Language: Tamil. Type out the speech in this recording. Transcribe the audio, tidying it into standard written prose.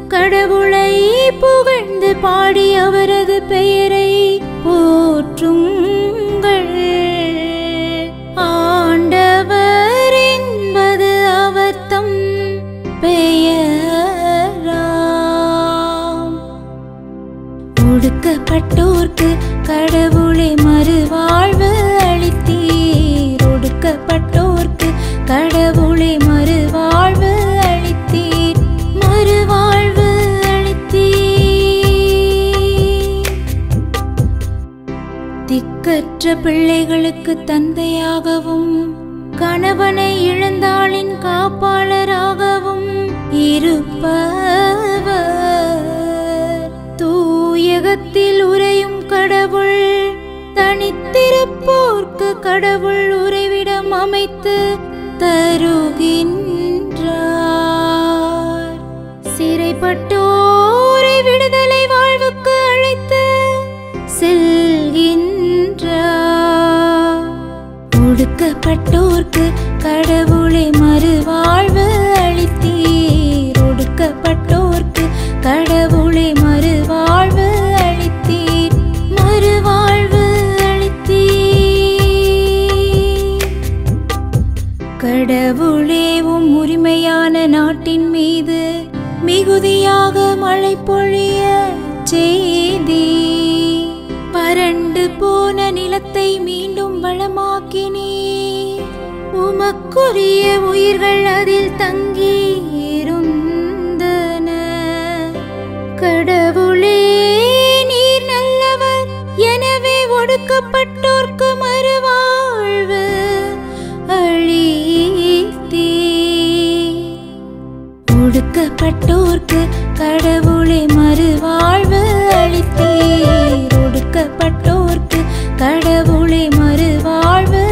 கடவுளை புகழ்ந்து பாடி அவரது பெயரை போற்றுங்கள். ஆண்டவர் என்பது அவர் தம் பெயராம். ஒடுக்கப்பட்டோர்க்கு கடவுளை மறுவாழ்வு அளித்தீர். ஒடுக்கப்பட்டோர்க்கு கடவுளை மறுவாழ்வு அளித்தீர். மறுவாழ்வு அளித்தீர். திக்கற்ற பிள்ளைகளுக்கு தந்தையாகவும் கணவனை இழந்தாளின் காப்பாளராகவும் இருப்பவர். தூயகத்தில் உறையும் கடவுள் தனித்திருப்போர்க்கு கடவுள் உறைவிடம் அமைத்து தருகின்றார். சிறைப்பட்டோரை விடுதலை வாழ்வுக்கு அழைத்து செல்கின்றார். ஒடுக்கப்பட்டோர்க்கு கடவுளை மறுவாழ்வு அளித்தீர். ஒடுக்கப்பட்டோர்க்கு கடவுளை மறுவாழ்வு அளித்தீர். மறுவாழ்வு அளித்தீர். கடவுளே உம் உரிமையான நாட்டின் மீது மிகுதியாக மழை பொழிய செய்தி. வறண்டு போன நிலத்தை மீண்டும் வளமாக்கினீர். உமக்குரிய உயிர்கள் அதில் தங்கி இருந்தன. கடவுளே நீர் நல்லவர், எனவே ஒடுக்கப்பட்டோர்க்கு மறுவாழ்வு அளித்தீர். ஒடுக்கப்பட்டோர்க்கு கடவுளை மறுவாழ்வு அளித்தீர். ஒடுக்கப்பட்டோர்க்கு கடவுளை மறுவாழ்வு